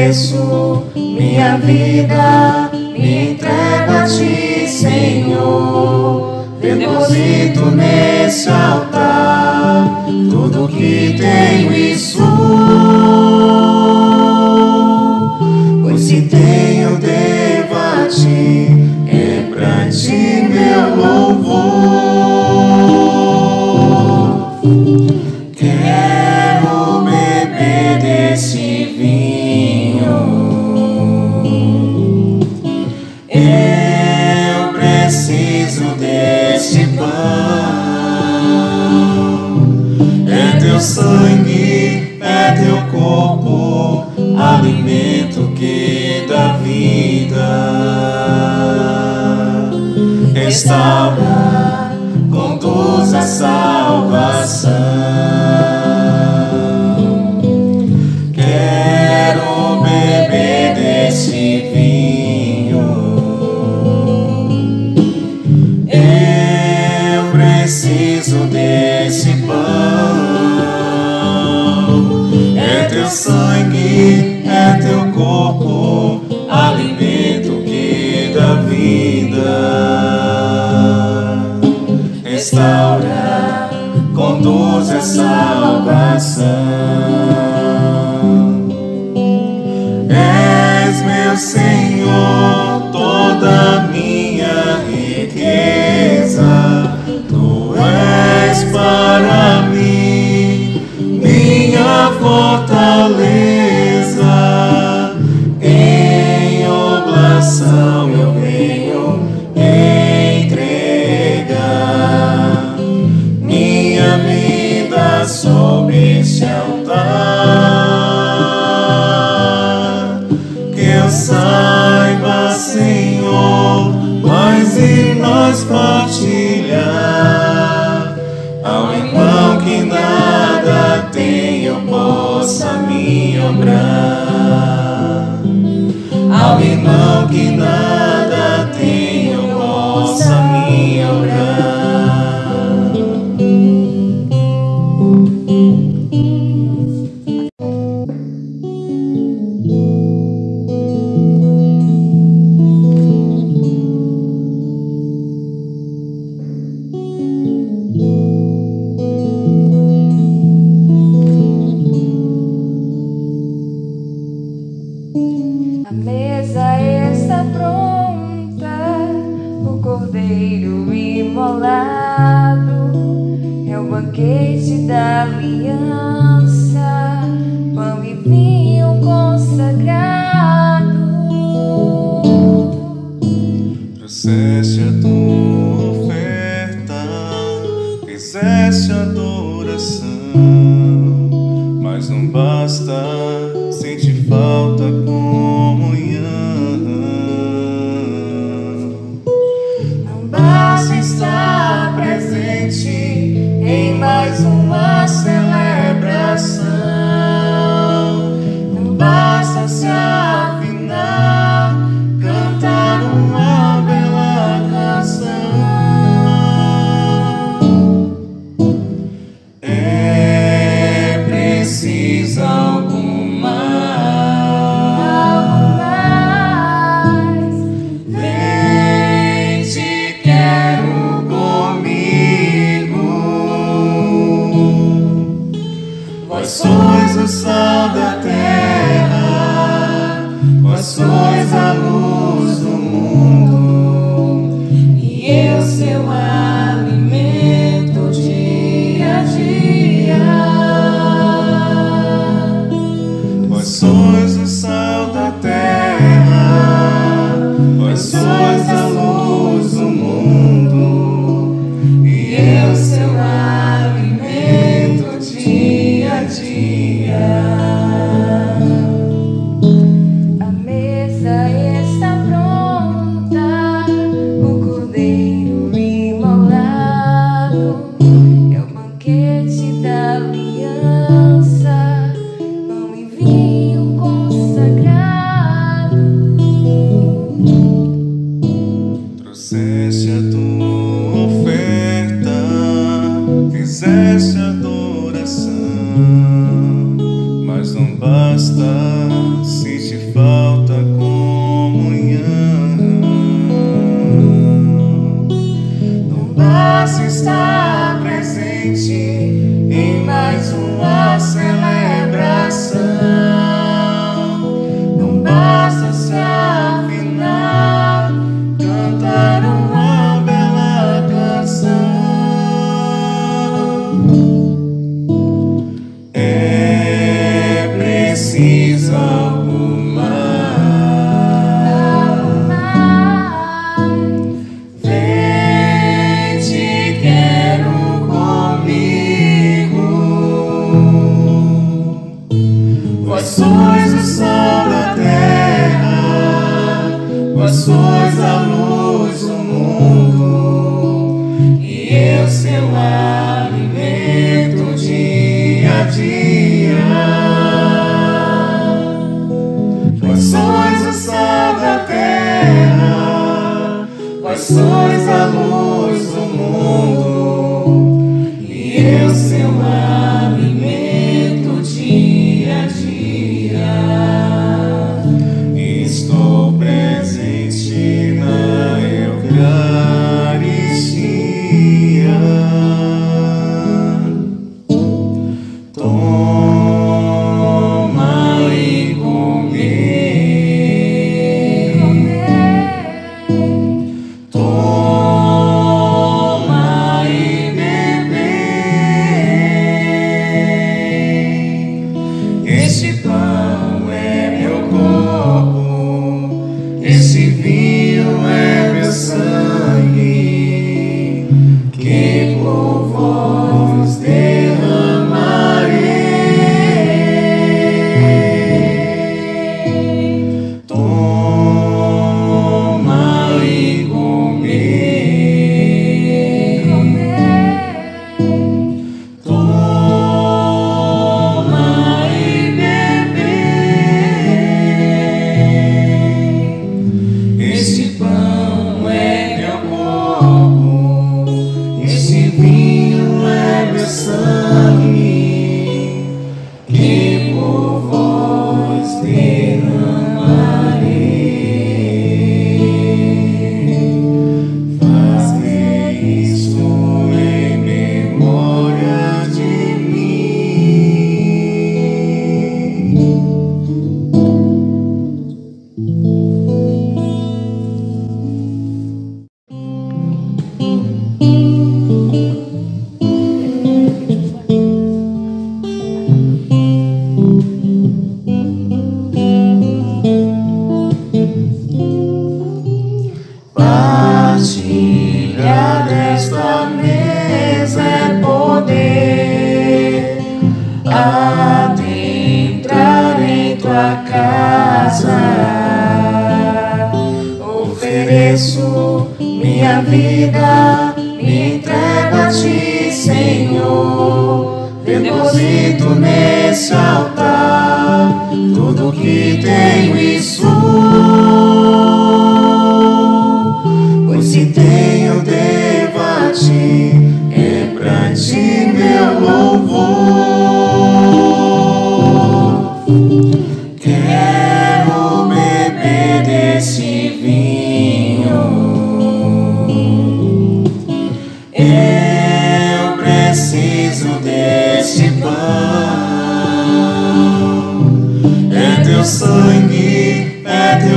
ofereço minha vida, me entrego a ti, Senhor. Deposito nesse altar tudo que tenho e sou, pois se tenho, devo a ti, é pra ti meu louvor. Quero beber desse vinho, eu preciso desse pão. É teu sangue, é teu corpo, alimento que dá vida. Restaura, conduz a salvação. Quero beber desse vinho, eu preciso desse pão. É teu sangue, é teu corpo, alimento que dá vida. Restaura, conduz a salvação. És meu Senhor, toda minha riqueza. Tu és para mim minha fortaleza. Em oblação eu venho entregar minha vida sobre esse altar. Que eu saiba, Senhor, mais em nós partilhar. Ao irmão que nada tem, eu possa me obrar. Ao irmão que nada tem, eu possa me obrar. A mesa está pronta, o cordeiro imolado, é o banquete da aliança, pão e vinho consagrado. Trouxeste a tua oferta, fizeste adoração, mas não basta, sente falta comunhão. Não basta estar presente em mais uma celebração. Não basta se afinar, cantar uma bela canção. É preciso algo mais. Vem, te quero comigo. Vós sois o sal da terra, vós sois a luz do mundo, e eu seu alimento dia a dia. Vós sois o sal da terra, vós sois a luz do mundo, e eu seu alimento dia a dia. A mesa está basta estar presente em mais uma celebração. Não basta se afinar, cantar uma bela canção. É preciso algo mais. Vem, te quero comigo. Vós sois o sol da terra, vós sois a luz do mundo, e eu seu alimento dia a dia. Vós sois o sol da terra, vós sois a luz do mundo, e eu seu alimento dia a dia. Estou presente na Eucaristia. Toma e comer. Toma e beber. Este pão é meu corpo, este vinho é meu sangue, que por vós derramarei. Toma e comer. Toma e beber. Este pão é meu corpo, este vinho é meu sangue, que por vós derramarei. Fazei isto em memória de mim. Partilhar desta mesa é poder adentrar em tua casa. Ofereço minha vida, me entrego a ti, Senhor. Deposito nesse altar tudo que tenho e sou. Pois se tenho, devo a ti, é pra ti meu louvor. Quero beber desse vinho, eu preciso deste pão. É teu sangue, é teu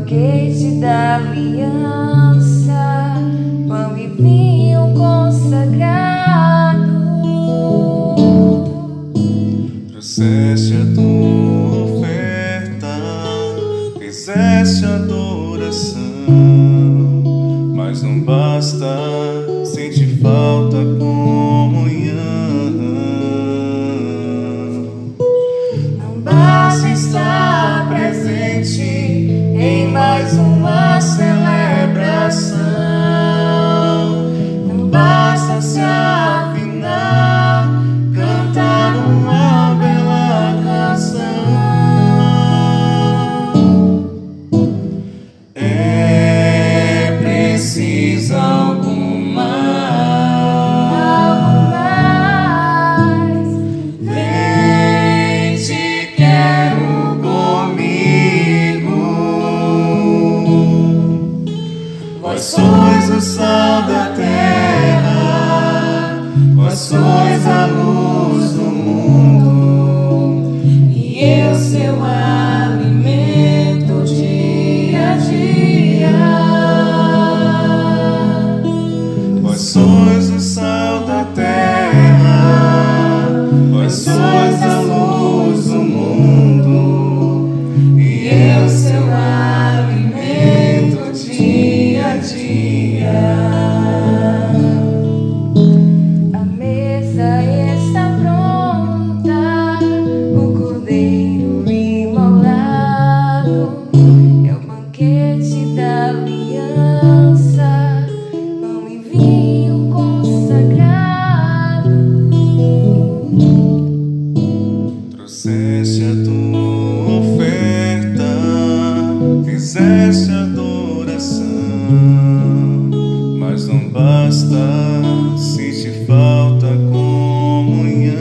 banquete da aliança, pão e vinho consagrado. Trouxeste a tua oferta, fizeste adoração, mas não basta, sente falta comunhão. Não basta estar presente em mais uma celebração, não basta se afinar, cantar uma bela canção. É preciso algo mais. Vem, te quero comigo. Vós sois o sal da terra, vós sois a luz do mundo, e eu seu alimento dia a dia. Vós sois o sal da terra, vós sois a luz do mundo, e eu seu alimento dia a dia. A mesa está pronta, o cordeiro imolado, é o banquete da aliança, pão e vinho consagrado. Trouxeste a tua oferta, fizeste adoração, mas não basta, sente falta comunhão.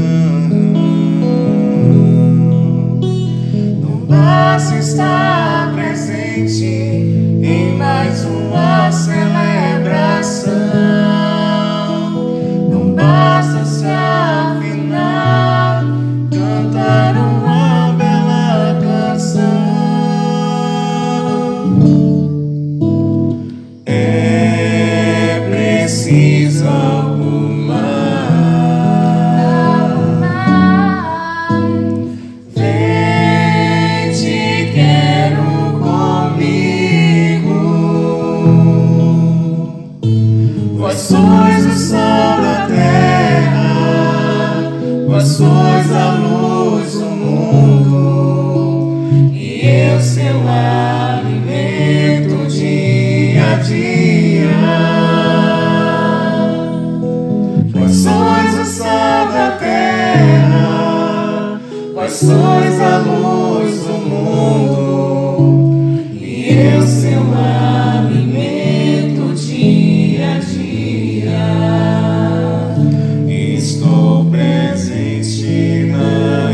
Não basta estar presente em mais uma celebração, não basta se afinar, cantar uma bela canção. É preciso algo mais. Vem, te quero comigo. Vós sois o sal da terra, vós sois a luz do mundo, e eu seu alimento dia a dia. Vós sois o sal da terra, vós sois a luz do mundo, e eu seu alimento dia a dia. Estou presente na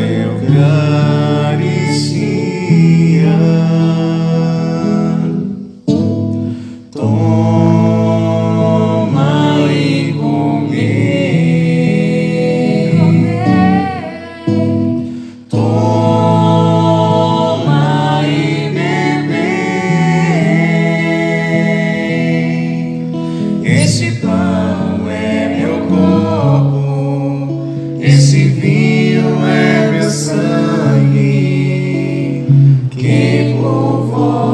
Eucaristia. Toma e comer. Toma e beber. Este pão é meu corpo, este vinho é meu sangue, que por vós